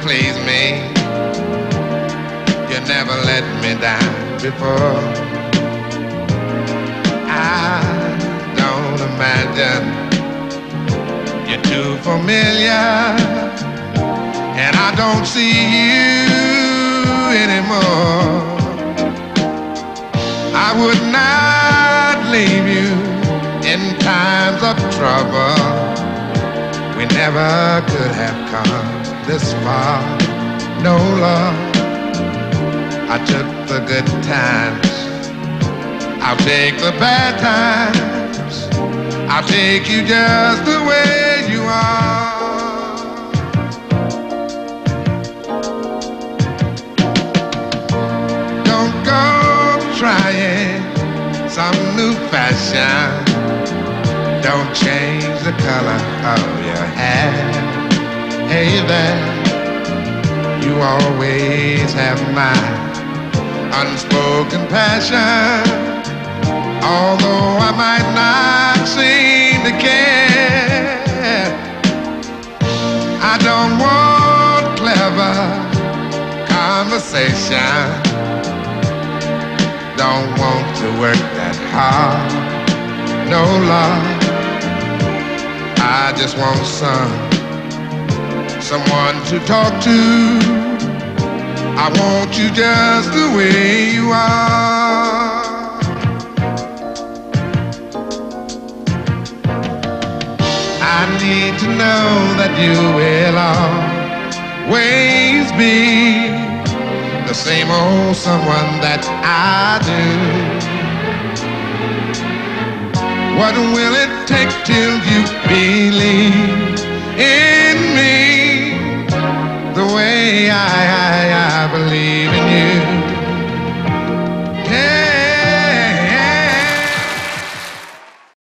please me. You never let me down before. I don't imagine you're too familiar, and I don't see you anymore. I would not leave you in times of trouble. We never could have come this far. No, love, I took the good times, I'll take the bad times, I'll take you just the way you are. Don't go trying some new fashion. Don't change the color of your hair. Hey there, you always have my unspoken passion. Although I might not seem to care, I don't want clever conversation. Don't want to work that hard. No, love, I just want someone to talk to. I want you just the way you are. I need to know that you will always be the same old someone that I do. What will it take till you believe in